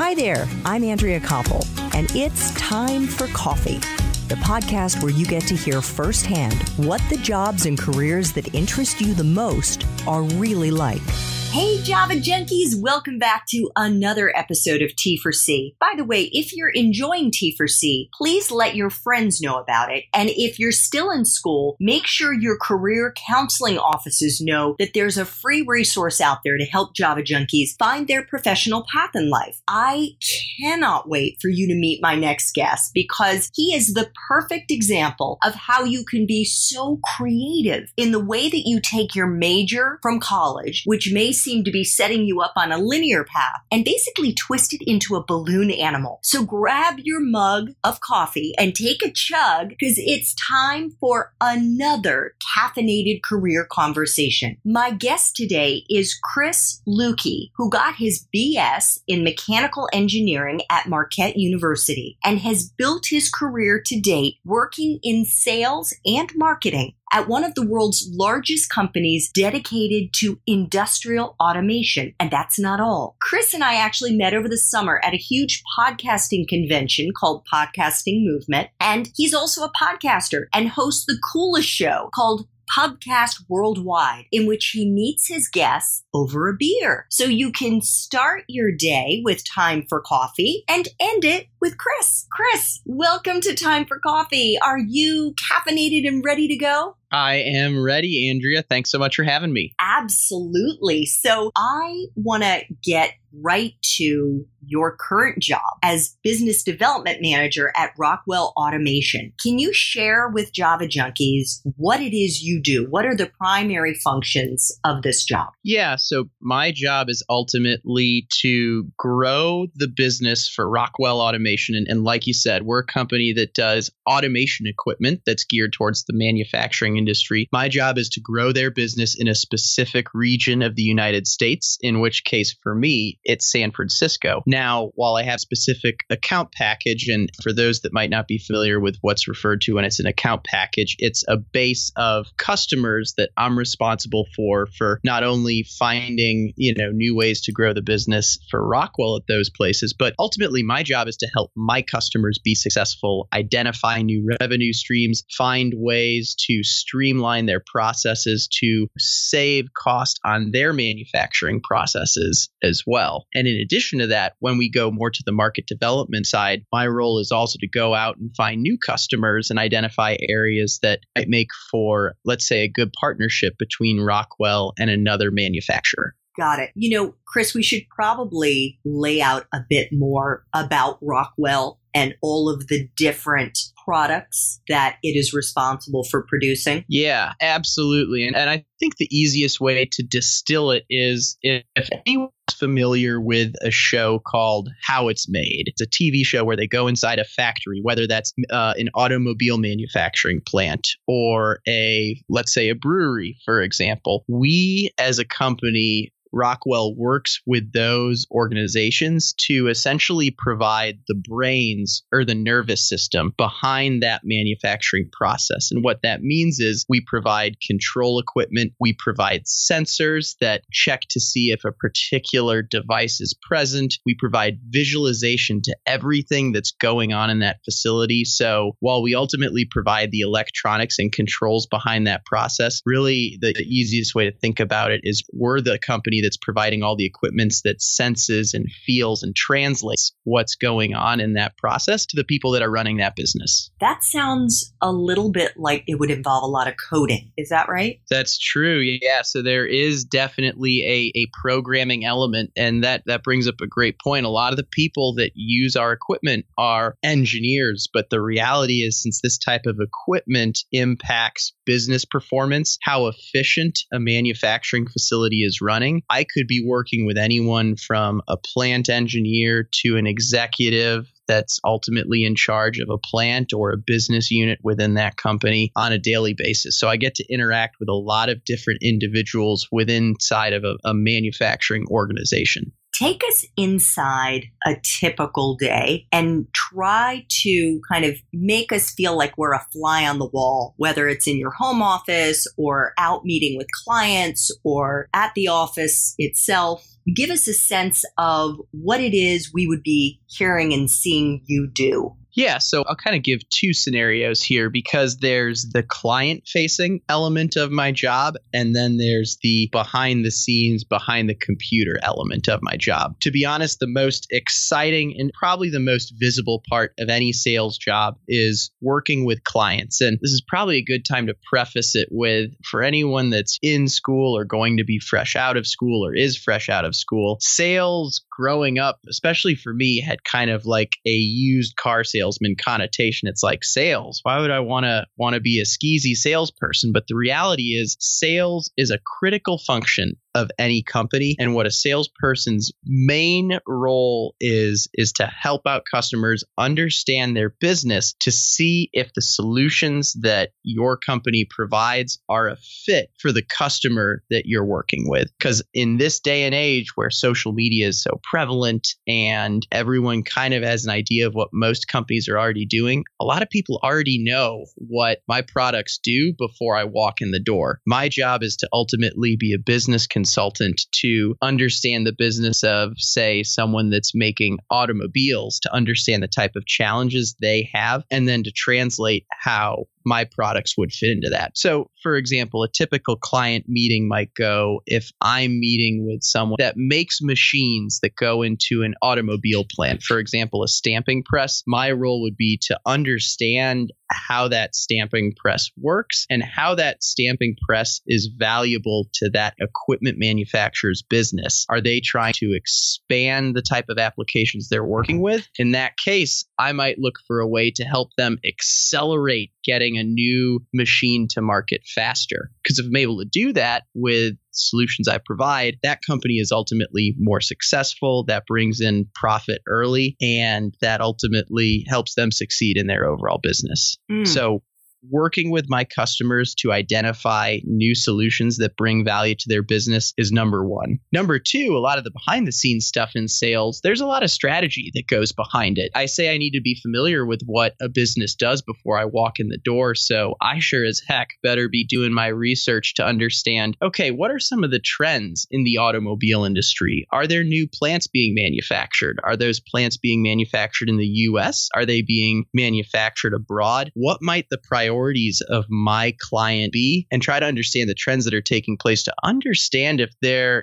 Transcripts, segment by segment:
Hi there, I'm Andrea Koppel, and it's Time for Coffee, the podcast where you get to hear firsthand what the jobs and careers that interest you the most are really like. Hey Java Junkies, welcome back to another episode of T for C. By the way, if you're enjoying T for C, please let your friends know about it. And if you're still in school, make sure your career counseling offices know that there's a free resource out there to help Java Junkies find their professional path in life. I cannot wait for you to meet my next guest because he is the perfect example of how you can be so creative in the way that you take your major from college, which may seem to be setting you up on a linear path, and basically twist it into a balloon animal. So grab your mug of coffee and take a chug because it's time for another caffeinated career conversation. My guest today is Crhis Luecke, who got his BS in mechanical engineering at Marquette University and has built his career to date working in sales and marketing at one of the world's largest companies dedicated to industrial automation. And that's not all. Crhis and I actually met over the summer at a huge podcasting convention called Podcasting Movement. And he's also a podcaster and hosts the coolest show called Pubcast Worldwide, in which he meets his guests over a beer. So you can start your day with Time for Coffee and end it with Crhis. Crhis, welcome to Time for Coffee. Are you caffeinated and ready to go? I am ready, Andrea. Thanks so much for having me. Absolutely. So I want to get right to your current job as business development manager at Rockwell Automation. Can you share with Java Junkies what it is you do? What are the primary functions of this job? Yeah, so my job is ultimately to grow the business for Rockwell Automation. And like you said, we're a company that does automation equipment that's geared towards the manufacturing industry. My job is to grow their business in a specific region of the United States, in which case for me, it's San Francisco. Now, while I have a specific account package, and for those that might not be familiar with what's referred to when it's an account package, it's a base of customers that I'm responsible for not only finding, new ways to grow the business for Rockwell at those places, but ultimately my job is to help my customers be successful, identify new revenue streams, find ways to streamline their processes to save cost on their manufacturing processes as well. And in addition to that, when we go more to the market development side, my role is also to go out and find new customers and identify areas that might make for, let's say, a good partnership between Rockwell and another manufacturer. Got it. Crhis, we should probably lay out a bit more about Rockwell and all of the different products that it is responsible for producing. Yeah, absolutely. And I think the easiest way to distill it is if anyone's familiar with a show called How It's Made. It's a TV show where they go inside a factory, whether that's an automobile manufacturing plant or let's say a brewery, for example. We as a company, Rockwell, works with those organizations to essentially provide the brains or the nervous system behind that manufacturing process. And what that means is we provide control equipment, we provide sensors that check to see if a particular device is present, we provide visualization to everything that's going on in that facility. So while we ultimately provide the electronics and controls behind that process, really the easiest way to think about it is we're the company that's providing all the equipment that senses and feels and translates what's going on in that process to the people that are running that business. That sounds a little bit like it would involve a lot of coding. Is that right? That's true. Yeah. So there is definitely a programming element. And that brings up a great point. A lot of the people that use our equipment are engineers. But the reality is, since this type of equipment impacts business performance, how efficient a manufacturing facility is running, I could be working with anyone from a plant engineer to an executive that's ultimately in charge of a plant or a business unit within that company on a daily basis. So I get to interact with a lot of different individuals within inside of a manufacturing organization. Take us inside a typical day and try to kind of make us feel like we're a fly on the wall, whether it's in your home office or out meeting with clients or at the office itself. Give us a sense of what it is we would be hearing and seeing you do. Yeah, so I'll kind of give two scenarios here because there's the client-facing element of my job, and then there's the behind the scenes, behind the computer element of my job. To be honest, the most exciting and probably the most visible part of any sales job is working with clients. And this is probably a good time to preface it with, for anyone that's in school or going to be fresh out of school or is fresh out of school, sales growing up, especially for me, had kind of like a used car salesman connotation. It's like, sales, why would I want to be a skeezy salesperson? But the reality is sales is a critical function of any company. And what a salesperson's main role is to help out customers understand their business, to see if the solutions that your company provides are a fit for the customer that you're working with. Because in this day and age where social media is so prevalent and everyone kind of has an idea of what most companies are already doing, a lot of people already know what my products do before I walk in the door. My job is to ultimately be a business consultant to understand the business of, say, someone that's making automobiles, to understand the type of challenges they have, and then to translate how my products would fit into that. So, for example, a typical client meeting might go, if I'm meeting with someone that makes machines that go into an automobile plant, for example, a stamping press, my role would be to understand how that stamping press works and how that stamping press is valuable to that equipment manufacturer's business. Are they trying to expand the type of applications they're working with? In that case, I might look for a way to help them accelerate getting a new machine to market faster. Because if I'm able to do that with solutions I provide, that company is ultimately more successful. That brings in profit early, and that ultimately helps them succeed in their overall business. So working with my customers to identify new solutions that bring value to their business is number one. Number two, a lot of the behind the scenes stuff in sales, there's a lot of strategy that goes behind it. I say I need to be familiar with what a business does before I walk in the door. So I sure as heck better be doing my research to understand, okay, what are some of the trends in the automobile industry? Are there new plants being manufactured? Are those plants being manufactured in the US? Are they being manufactured abroad? What might the priorities of my client be, and try to understand the trends that are taking place to understand if there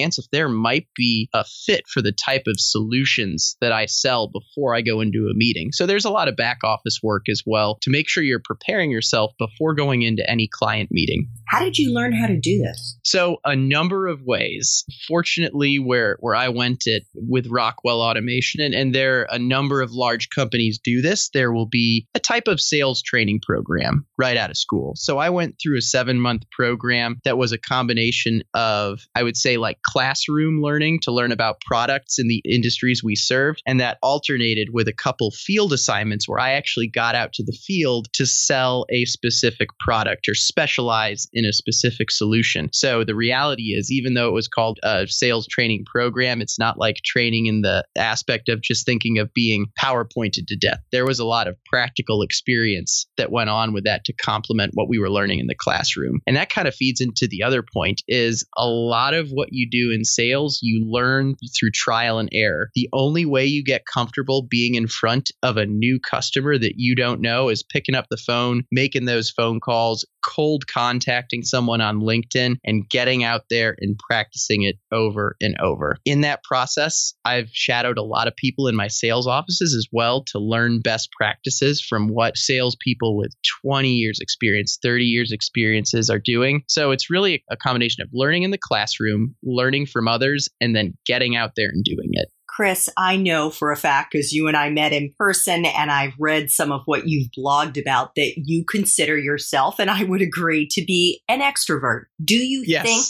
might be a fit for the type of solutions that I sell before I go into a meeting. So there's a lot of back office work as well to make sure you're preparing yourself before going into any client meeting. How did you learn how to do this? So a number of ways. Fortunately, where I went with Rockwell Automation, and there are a number of large companies do this, there will be a type of sales training program right out of school. So I went through a 7-month program that was a combination of, I would say, like classroom learning to learn about products in the industries we served, and that alternated with a couple field assignments where I actually got out to the field to sell a specific product or specialize in a specific solution. So the reality is, even though it was called a sales training program, it's not like training in the aspect of just thinking of being PowerPointed to death. There was a lot of practical experience that went on with that to complement what we were learning in the classroom. And that kind of feeds into the other point, is a lot of what you do in sales, you learn through trial and error. The only way you get comfortable being in front of a new customer that you don't know is picking up the phone, making those phone calls, cold contacting someone on LinkedIn, and getting out there and practicing it over and over. In that process, I've shadowed a lot of people in my sales offices as well to learn best practices from what salespeople with 20 years experience, 30 years experiences are doing. So it's really a combination of learning in the classroom, learning from others, and then getting out there and doing it. Crhis, I know for a fact, because you and I met in person and I've read some of what you've blogged about, that you consider yourself, and I would agree, to be an extrovert. Do you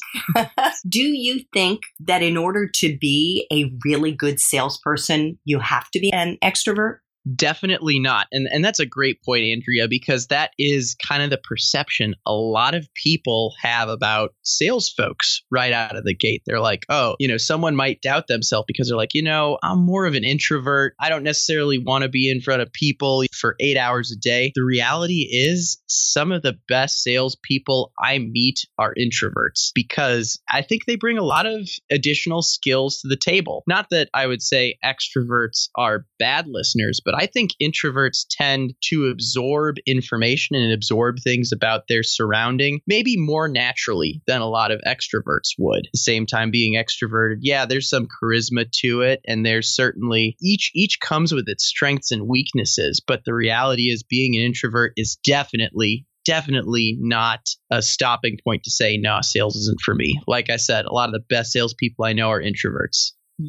think that in order to be a really good salesperson, you have to be an extrovert? Definitely not. And that's a great point, Andrea, because that is kind of the perception a lot of people have about sales folks right out of the gate. They're like, oh, someone might doubt themselves because they're like, I'm more of an introvert. I don't necessarily want to be in front of people for 8 hours a day. The reality is some of the best salespeople I meet are introverts because I think they bring a lot of additional skills to the table. Not that I would say extroverts are bad listeners, but I think introverts tend to absorb information and absorb things about their surrounding maybe more naturally than a lot of extroverts would. At the same time, being extroverted, yeah, there's some charisma to it, and there's certainly each comes with its strengths and weaknesses. But the reality is being an introvert is definitely not a stopping point to say, no, sales isn't for me. Like I said, a lot of the best salespeople I know are introverts.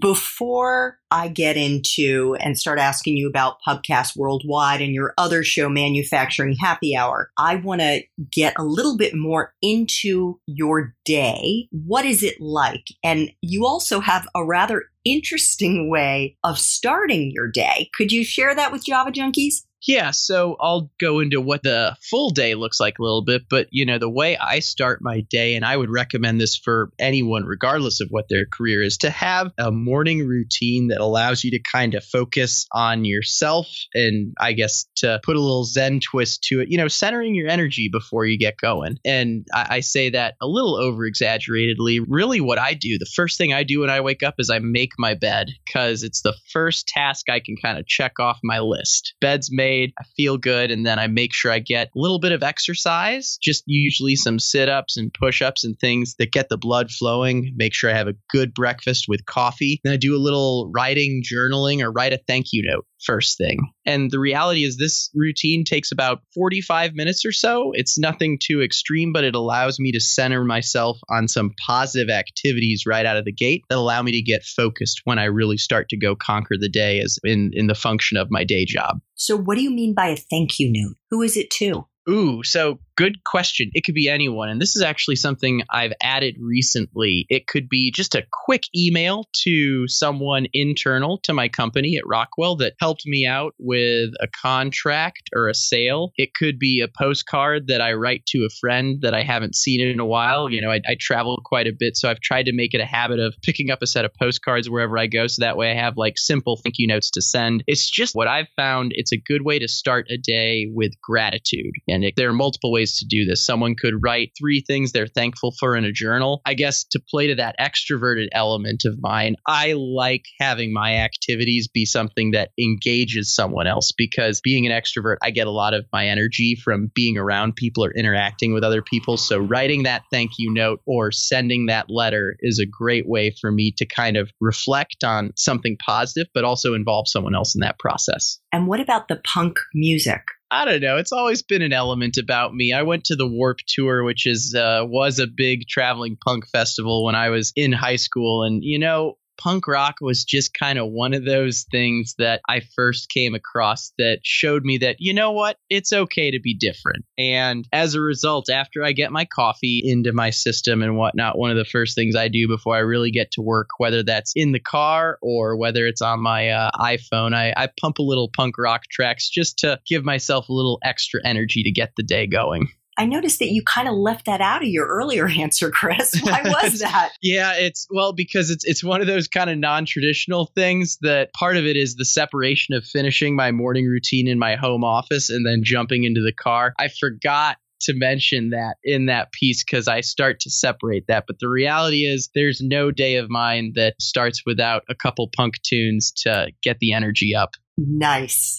Before I get into and start asking you about Pubcast Worldwide and your other show, Manufacturing Happy Hour, I want to get a little bit more into your day. What is it like? And you also have a rather interesting way of starting your day. Could you share that with Java Junkies? Yeah, so I'll go into what the full day looks like a little bit, but the way I start my day, and I would recommend this for anyone regardless of what their career is, to have a morning routine that allows you to kind of focus on yourself and I guess to put a little Zen twist to it, centering your energy before you get going. And I say that a little over exaggeratedly. Really what I do, the first thing I do when I wake up is I make my bed because it's the first task I can kind of check off my list. Bed's made. I feel good, and then I make sure I get a little bit of exercise, just usually some sit-ups and push-ups and things that get the blood flowing. Make sure I have a good breakfast with coffee. Then I do a little writing, journaling, or write a thank you note first thing. And the reality is this routine takes about 45 minutes or so. It's nothing too extreme, but it allows me to center myself on some positive activities right out of the gate that allow me to get focused when I really start to go conquer the day as in the function of my day job. So what do you mean by a thank you note? Who is it to? Ooh, so good question. It could be anyone. And this is actually something I've added recently. It could be just a quick email to someone internal to my company at Rockwell that helped me out with a contract or a sale. It could be a postcard that I write to a friend that I haven't seen in a while. I travel quite a bit, so I've tried to make it a habit of picking up a set of postcards wherever I go. So that way I have like simple thank you notes to send. It's just what I've found. It's a good way to start a day with gratitude. And there are multiple ways to do this. Someone could write 3 things they're thankful for in a journal. I guess to play to that extroverted element of mine, I like having my activities be something that engages someone else because being an extrovert, I get a lot of my energy from being around people or interacting with other people. So writing that thank you note or sending that letter is a great way for me to kind of reflect on something positive, but also involve someone else in that process. And what about the punk music? I don't know. It's always been an element about me. I went to the Warp Tour, which was a big traveling punk festival when I was in high school. And, punk rock was just kind of one of those things that I first came across that showed me that, it's okay to be different. And as a result, after I get my coffee into my system and whatnot, one of the first things I do before I really get to work, whether that's in the car or whether it's on my iPhone, I pump a little punk rock tracks just to give myself a little extra energy to get the day going. I noticed that you kind of left that out of your earlier answer, Crhis. Why was that? Yeah, because it's one of those kind of non-traditional things that part of it is the separation of finishing my morning routine in my home office and then jumping into the car. I forgot to mention that in that piece because I start to separate that. But the reality is there's no day of mine that starts without a couple punk tunes to get the energy up. Nice.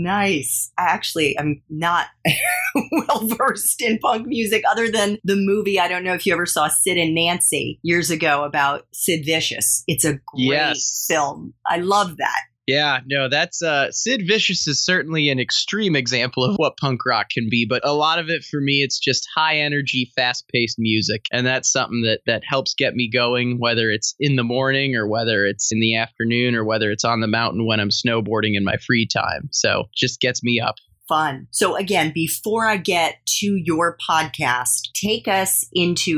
Actually, I'm not well versed in punk music other than the movie. I don't know if you ever saw Sid and Nancy years ago about Sid Vicious. It's a great film. I love that. Yeah, no, that's Sid Vicious is certainly an extreme example of what punk rock can be, but a lot of it for me, it's just high energy, fast paced music. And that's something that helps get me going, whether it's in the morning or whether it's in the afternoon or whether it's on the mountain when I'm snowboarding in my free time. So just gets me up. Fun. So again, before I get to your podcast, take us into like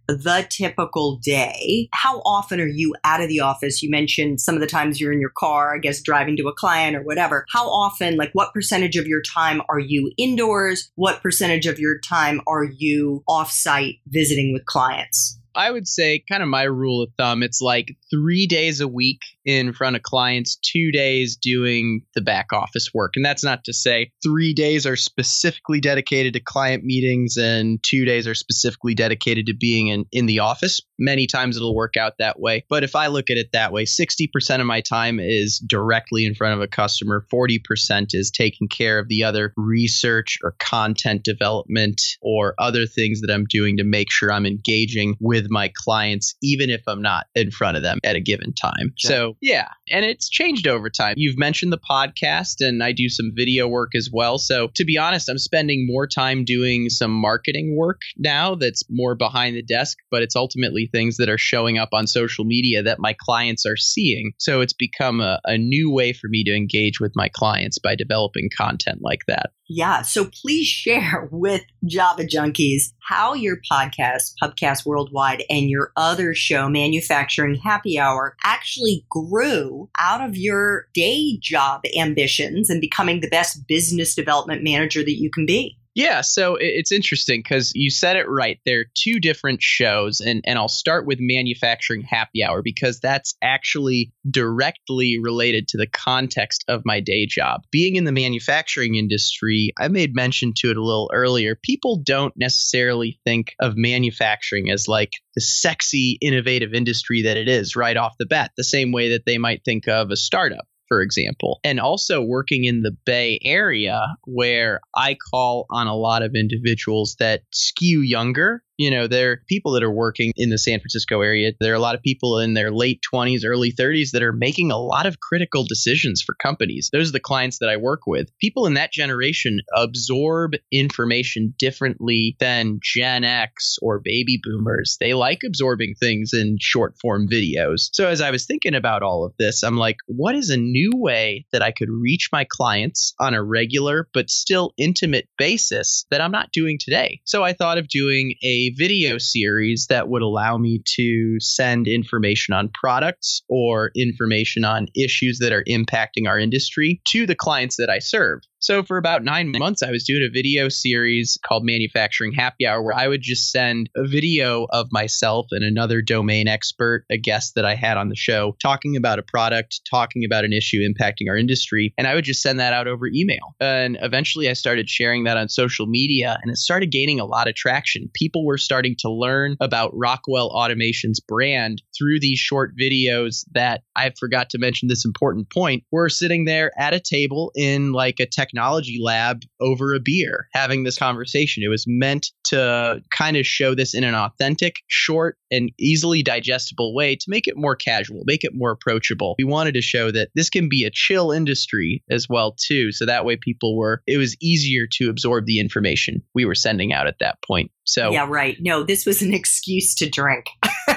the typical day, how often are you out of the office? You mentioned some of the times you're in your car, I guess driving to a client or whatever. How often, like what percentage of your time are you indoors? What percentage of your time are you offsite visiting with clients? I would say kind of my rule of thumb, it's like 3 days a week in front of clients, 2 days doing the back office work. And that's not to say 3 days are specifically dedicated to client meetings and 2 days are specifically dedicated to being in the office. Many times it'll work out that way. But if I look at it that way, 60% of my time is directly in front of a customer. 40% is taking care of the other research or content development or other things that I'm doing to make sure I'm engaging with my clients, even if I'm not in front of them at a given time. Sure. So yeah, and it's changed over time. You've mentioned the podcast and I do some video work as well. So to be honest, I'm spending more time doing some marketing work now that's more behind the desk, but it's ultimately things that are showing up on social media that my clients are seeing. So it's become a new way for me to engage with my clients by developing content like that. Yeah. So please share with Java Junkies how your podcast, Pubcast Worldwide, and your other show, Manufacturing Happy Hour, actually grew out of your day job ambitions and becoming the best business development manager that you can be. Yeah, so it's interesting because you said it right. There are two different shows, and I'll start with Manufacturing Happy Hour because that's actually directly related to the context of my day job. Being in the manufacturing industry, I made mention to it a little earlier. People don't necessarily think of manufacturing as like the sexy, innovative industry that it is right off the bat, the same way that they might think of a startup, for example. And also working in the Bay Area, where I call on a lot of individuals that skew younger. You know, there are people that are working in the San Francisco area. There are a lot of people in their late 20s, early 30s that are making a lot of critical decisions for companies. Those are the clients that I work with. People in that generation absorb information differently than Gen X or baby boomers. They like absorbing things in short form videos. So as I was thinking about all of this, I'm like, what is a new way that I could reach my clients on a regular but still intimate basis that I'm not doing today? So I thought of doing a video series that would allow me to send information on products or information on issues that are impacting our industry to the clients that I serve. So for about 9 months, I was doing a video series called Manufacturing Happy Hour, where I would just send a video of myself and another domain expert, a guest that I had on the show, talking about a product, talking about an issue impacting our industry. And I would just send that out over email. And eventually I started sharing that on social media, and it started gaining a lot of traction. People were starting to learn about Rockwell Automation's brand through these short videos that I forgot to mention this important point. We're sitting there at a table in like a technology lab over a beer having this conversation. It was meant to kind of show this in an authentic, short, and easily digestible way to make it more casual, make it more approachable. We wanted to show that this can be a chill industry as well too. So that way it was easier to absorb the information we were sending out at that point. So yeah, right. No, this was an excuse to drink.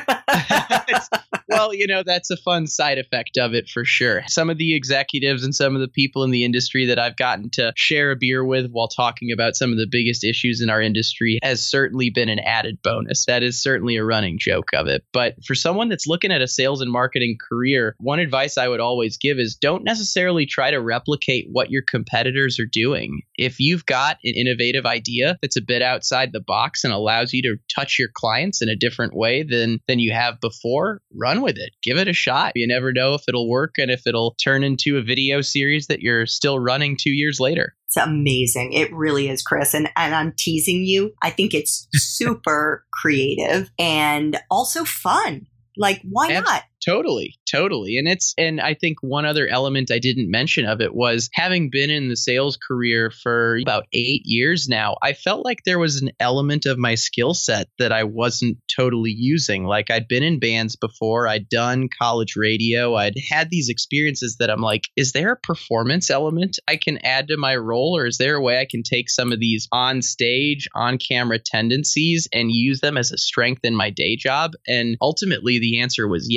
Well, that's a fun side effect of it for sure. Some of the executives and some of the people in the industry that I've gotten to share a beer with while talking about some of the biggest issues in our industry has certainly been an added bonus. That is certainly a running joke of it. But for someone that's looking at a sales and marketing career, one advice I would always give is don't necessarily try to replicate what your competitors are doing. If you've got an innovative idea that's a bit outside the box and allows you to touch your clients in a different way than you have before, run with it. Give it a shot. You never know if it'll work and if it'll turn into a video series that you're still running 2 years later. It's amazing. It really is, Crhis. And I'm teasing you. I think it's super creative and also fun. Like, why not? Totally. And I think one other element I didn't mention of it was having been in the sales career for about 8 years now, I felt like there was an element of my skill set that I wasn't totally using. Like I'd been in bands before, I'd done college radio, I'd had these experiences that I'm like, is there a performance element I can add to my role? Or is there a way I can take some of these on stage, on camera tendencies and use them as a strength in my day job? And ultimately the answer was yes.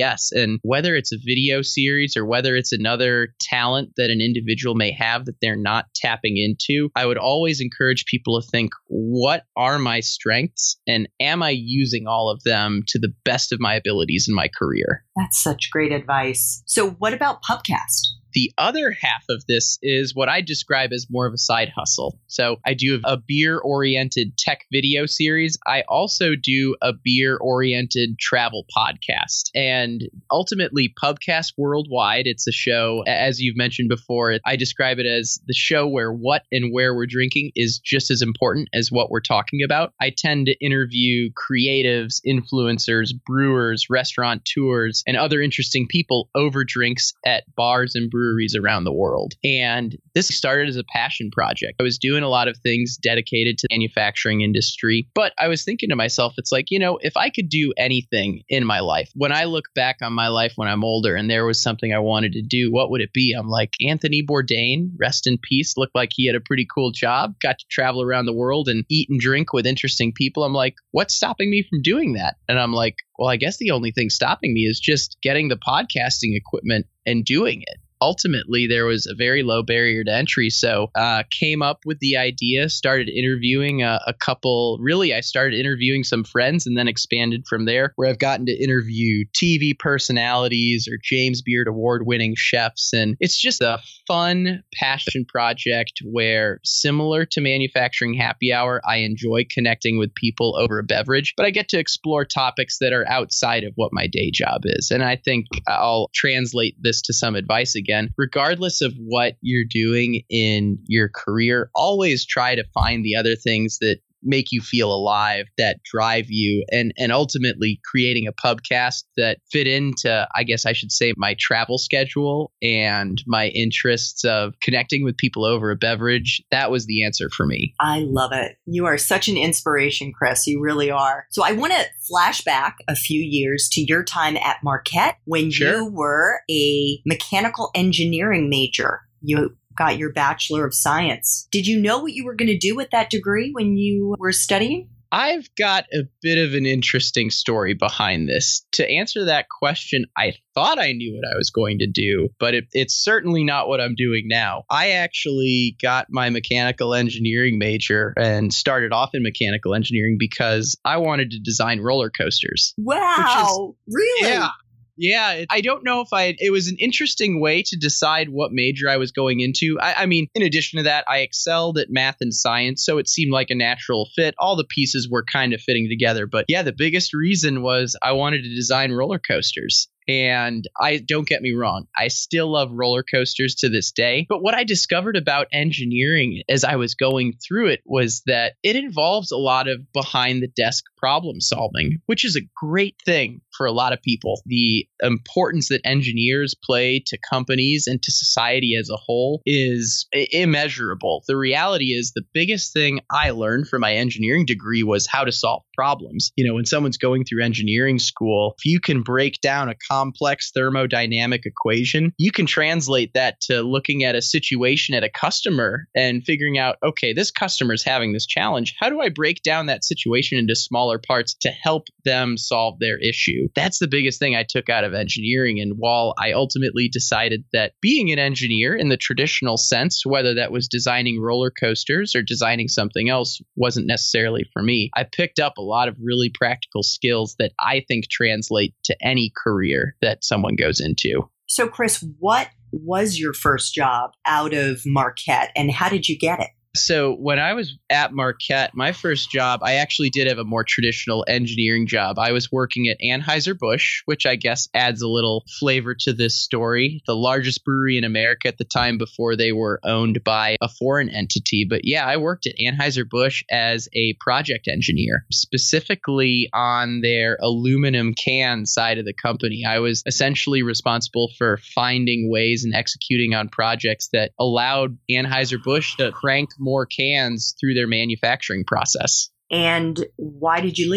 And whether it's a video series or whether it's another talent that an individual may have that they're not tapping into, I would always encourage people to think, what are my strengths and am I using all of them to the best of my abilities in my career? That's such great advice. So what about Pubcast? The other half of this is what I describe as more of a side hustle. So I do a beer-oriented tech video series. I also do a beer-oriented travel podcast. And ultimately, Pubcast Worldwide, it's a show, as you've mentioned before, I describe it as the show where what and where we're drinking is just as important as what we're talking about. I tend to interview creatives, influencers, brewers, restaurateurs, and other interesting people over drinks at bars and breweries around the world. And this started as a passion project. I was doing a lot of things dedicated to the manufacturing industry, but I was thinking to myself, it's like, if I could do anything in my life, when I look back on my life when I'm older and there was something I wanted to do, what would it be? I'm like, Anthony Bourdain, rest in peace, looked like he had a pretty cool job, got to travel around the world and eat and drink with interesting people. I'm like, what's stopping me from doing that? And I'm like, well, I guess the only thing stopping me is just getting the podcasting equipment and doing it. Ultimately, there was a very low barrier to entry. So came up with the idea, started interviewing a couple. Really, I started interviewing some friends and then expanded from there, where I've gotten to interview TV personalities or James Beard award-winning chefs. And it's just a fun passion project where, similar to manufacturing happy hour, I enjoy connecting with people over a beverage, but I get to explore topics that are outside of what my day job is. And I think I'll translate this to some advice again. Regardless of what you're doing in your career, always try to find the other things that make you feel alive, that drive you, and ultimately creating a pubcast that fit into, I guess I should say, my travel schedule and my interests of connecting with people over a beverage. That was the answer for me. I love it. You are such an inspiration, Crhis. You really are. So I want to flash back a few years to your time at Marquette when you were a mechanical engineering major. You got your Bachelor of Science. Did you know what you were going to do with that degree when you were studying? I've got a bit of an interesting story behind this. To answer that question, I thought I knew what I was going to do, but it's certainly not what I'm doing now. I actually got my mechanical engineering major and started off in mechanical engineering because I wanted to design roller coasters. Wow, really? Yeah. Yeah, I don't know if it was an interesting way to decide what major I was going into. I mean, in addition to that, I excelled at math and science, so it seemed like a natural fit. All the pieces were kind of fitting together. But yeah, the biggest reason was I wanted to design roller coasters. And don't get me wrong, I still love roller coasters to this day. But what I discovered about engineering as I was going through it was that it involves a lot of behind the desk problem solving, which is a great thing for a lot of people. The importance that engineers play to companies and to society as a whole is immeasurable. The reality is the biggest thing I learned from my engineering degree was how to solve problems. When someone's going through engineering school, if you can break down a complex thermodynamic equation, you can translate that to looking at a situation at a customer and figuring out, okay, this customer's having this challenge. How do I break down that situation into smaller parts to help them solve their issue? That's the biggest thing I took out of engineering. And while I ultimately decided that being an engineer in the traditional sense, whether that was designing roller coasters or designing something else, wasn't necessarily for me, I picked up a lot of really practical skills that I think translate to any career that someone goes into. So, Crhis, what was your first job out of Marquette and how did you get it? So when I was at Marquette, my first job, I actually did have a more traditional engineering job. I was working at Anheuser-Busch, which I guess adds a little flavor to this story, the largest brewery in America at the time before they were owned by a foreign entity. But yeah, I worked at Anheuser-Busch as a project engineer, specifically on their aluminum can side of the company. I was essentially responsible for finding ways and executing on projects that allowed Anheuser-Busch to crank more cans through their manufacturing process. And why did you leave?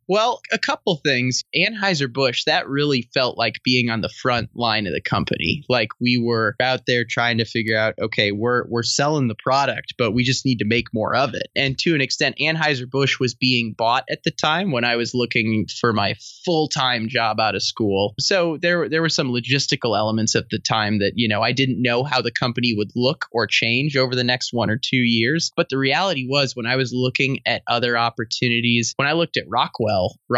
Well, a couple things. Anheuser-Busch, that really felt like being on the front line of the company. Like we were out there trying to figure out, okay, we're selling the product, but we just need to make more of it. And to an extent, Anheuser-Busch was being bought at the time when I was looking for my full-time job out of school. So there were some logistical elements at the time that, I didn't know how the company would look or change over the next 1 or 2 years. But the reality was when I was looking at other opportunities, when I looked at Rockwell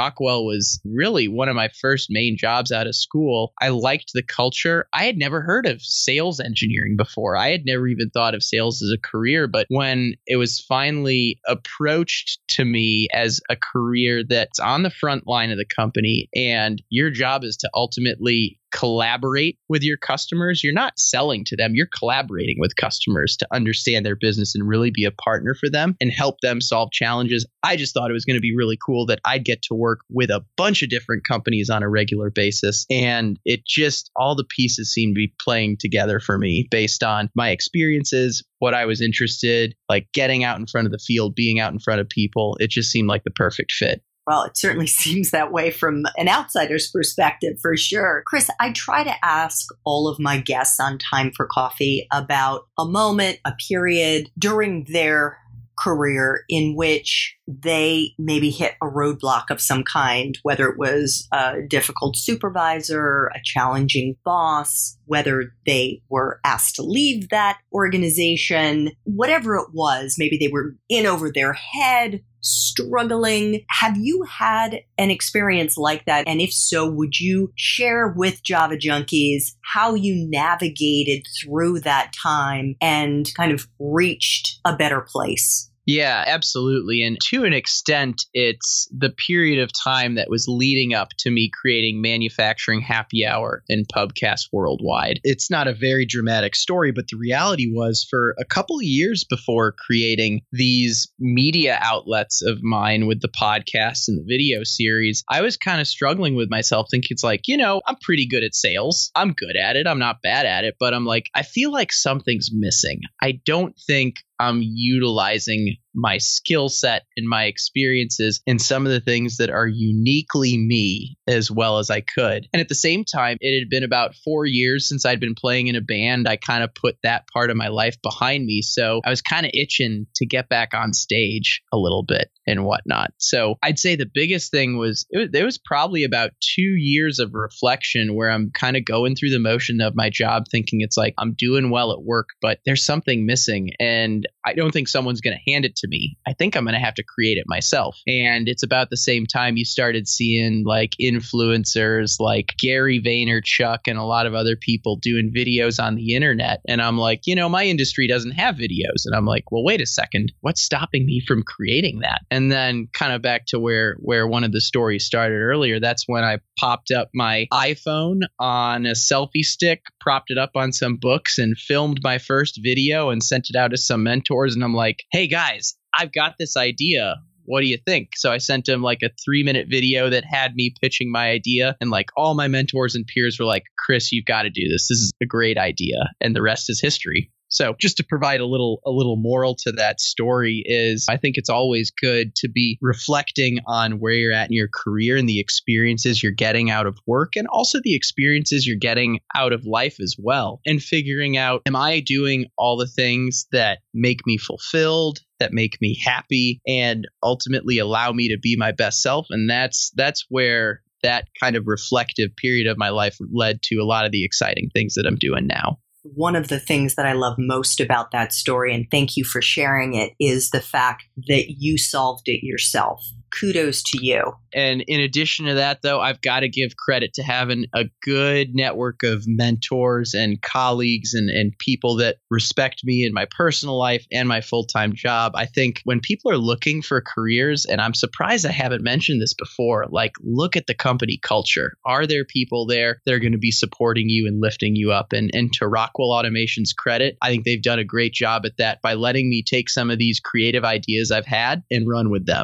was really one of my first main jobs out of school. I liked the culture. I had never heard of sales engineering before. I had never even thought of sales as a career. But when it was finally approached to me as a career that's on the front line of the company and your job is to ultimately collaborate with your customers. You're not selling to them. You're collaborating with customers to understand their business and really be a partner for them and help them solve challenges. I just thought it was going to be really cool that I'd get to work with a bunch of different companies on a regular basis. And it just, all the pieces seem to be playing together for me based on my experiences, what I was interested, like getting out in front of the field, being out in front of people. It just seemed like the perfect fit. Well, it certainly seems that way from an outsider's perspective, for sure. Crhis, I try to ask all of my guests on Time for Coffee about a moment, a period during their career in which they maybe hit a roadblock of some kind, whether it was a difficult supervisor, a challenging boss, whether they were asked to leave that organization, whatever it was, maybe they were in over their head, struggling. Have you had an experience like that? And if so, would you share with Java Junkies how you navigated through that time and kind of reached a better place? Yeah, absolutely. And to an extent, it's the period of time that was leading up to me creating Manufacturing Happy Hour and Pubcast Worldwide. It's not a very dramatic story, but the reality was for a couple of years before creating these media outlets of mine with the podcast and the video series, I was kind of struggling with myself, thinking it's like, I'm pretty good at sales. I'm good at it. I'm not bad at it, but I'm like, I feel like something's missing. I don't think I'm utilizing my skill set and my experiences in some of the things that are uniquely me as well as I could. And at the same time, it had been about 4 years since I'd been playing in a band. I kind of put that part of my life behind me. So I was kind of itching to get back on stage a little bit and whatnot. So I'd say the biggest thing was, there was probably about 2 years of reflection where I'm kind of going through the motion of my job, thinking it's like I'm doing well at work, but there's something missing. And I don't think someone's going to hand it to me. I think I'm going to have to create it myself. And it's about the same time you started seeing like influencers like Gary Vaynerchuk and a lot of other people doing videos on the internet. And I'm like, my industry doesn't have videos. And I'm like, well, wait a second. What's stopping me from creating that? And then kind of back to where one of the stories started earlier, that's when I popped up my iPhone on a selfie stick, propped it up on some books and filmed my first video and sent it out to some mentors. And I'm like, hey guys, I've got this idea. What do you think? So I sent him like a 3-minute video that had me pitching my idea. And like all my mentors and peers were like, Crhis, you've got to do this. This is a great idea. And the rest is history. So just to provide a little moral to that story is I think it's always good to be reflecting on where you're at in your career and the experiences you're getting out of work and also the experiences you're getting out of life as well. And figuring out, am I doing all the things that make me fulfilled, that make me happy, and ultimately allow me to be my best self? And that's where that kind of reflective period of my life led to a lot of the exciting things that I'm doing now. One of the things that I love most about that story, and thank you for sharing it, is the fact that you solved it yourself. Kudos to you. And in addition to that, though, I've got to give credit to having a good network of mentors and colleagues and people that respect me in my personal life and my full-time job. I think when people are looking for careers, and I'm surprised I haven't mentioned this before, like look at the company culture. Are there people there that are going to be supporting you and lifting you up? And to Rockwell Automation's credit, I think they've done a great job at that by letting me take some of these creative ideas I've had and run with them.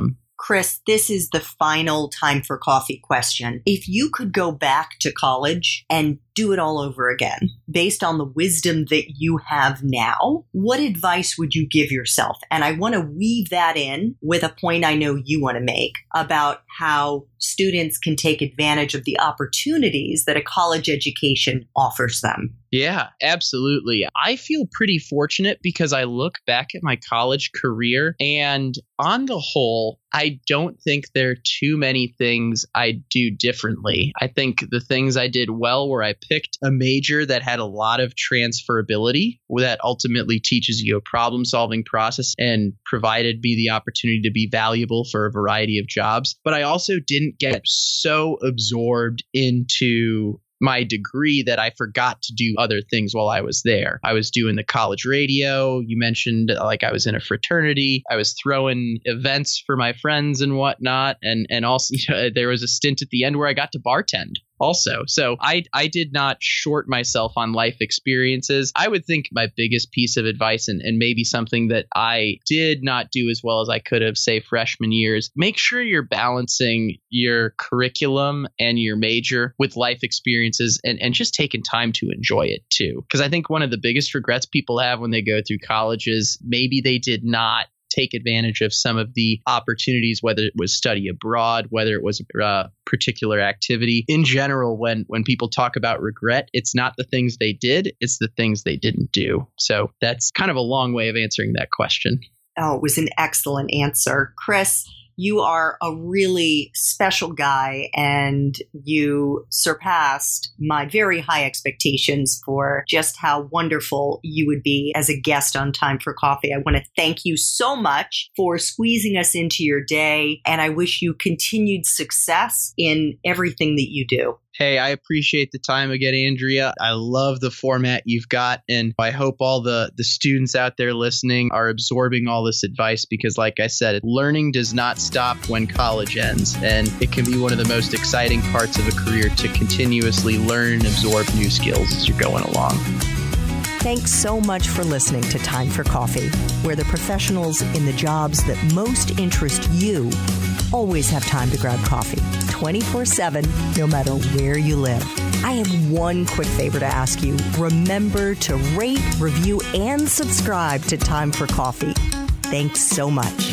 Crhis, this is the final time for coffee question. If you could go back to college and do it all over again, based on the wisdom that you have now, what advice would you give yourself? And I want to weave that in with a point I know you want to make about how students can take advantage of the opportunities that a college education offers them. Yeah, absolutely. I feel pretty fortunate because I look back at my college career and on the whole, I don't think there are too many things I do differently. I think the things I did well were I picked a major that had a lot of transferability that ultimately teaches you a problem-solving process and provided me the opportunity to be valuable for a variety of jobs. But I also didn't get so absorbed into my degree that I forgot to do other things while I was there. I was doing the college radio. You mentioned like I was in a fraternity. I was throwing events for my friends and whatnot. And also there was a stint at the end where I got to bartend also. So I did not short myself on life experiences. I would think my biggest piece of advice and maybe something that I did not do as well as I could have, say, freshman years, make sure you're balancing your curriculum and your major with life experiences and just taking time to enjoy it too. Because I think one of the biggest regrets people have when they go through college is maybe they did not take advantage of some of the opportunities, whether it was study abroad, whether it was a particular activity. In general, when people talk about regret, it's not the things they did, it's the things they didn't do. So that's kind of a long way of answering that question. Oh, it was an excellent answer. Crhis, you are a really special guy and you surpassed my very high expectations for just how wonderful you would be as a guest on Time for Coffee. I want to thank you so much for squeezing us into your day, and I wish you continued success in everything that you do. Hey, I appreciate the time again, Andrea. I love the format you've got, and I hope all the students out there listening are absorbing all this advice because, like I said, learning does not stop when college ends, and it can be one of the most exciting parts of a career to continuously learn and absorb new skills as you're going along. Thanks so much for listening to Time for Coffee, where the professionals in the jobs that most interest you always have time to grab coffee 24/7, no matter where you live. I have one quick favor to ask you. Remember to rate, review, and subscribe to Time for Coffee. Thanks so much.